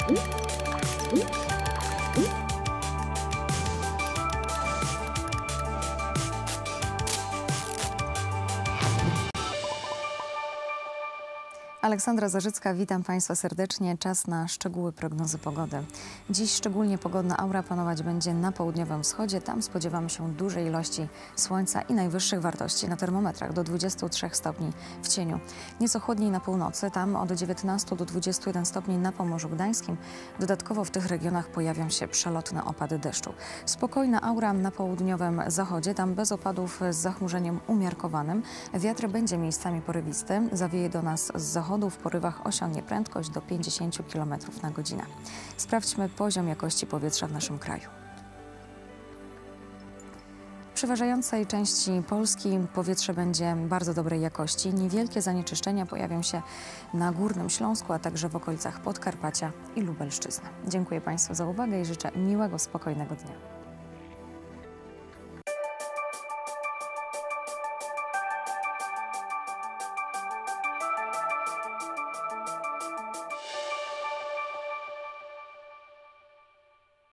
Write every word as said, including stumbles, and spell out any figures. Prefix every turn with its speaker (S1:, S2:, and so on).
S1: Aleksandra Zarzycka, witam Państwa serdecznie. Czas na szczegóły prognozy pogody. Dziś szczególnie pogodna aura panować będzie na południowym wschodzie. Tam spodziewamy się dużej ilości słońca i najwyższych wartości na termometrach do dwudziestu trzech stopni w cieniu. Nieco chłodniej na północy, tam od dziewiętnastu do dwudziestu jeden stopni na Pomorzu Gdańskim. Dodatkowo w tych regionach pojawią się przelotne opady deszczu. Spokojna aura na południowym zachodzie, tam bez opadów z zachmurzeniem umiarkowanym. Wiatr będzie miejscami porywisty, zawieje do nas z zachodu. W porywach osiągnie prędkość do pięćdziesięciu kilometrów na godzinę. Sprawdźmy poziom jakości powietrza w naszym kraju. W przeważającej części Polski powietrze będzie bardzo dobrej jakości. Niewielkie zanieczyszczenia pojawią się na Górnym Śląsku, a także w okolicach Podkarpacia i Lubelszczyzny. Dziękuję Państwu za uwagę i życzę miłego, spokojnego dnia.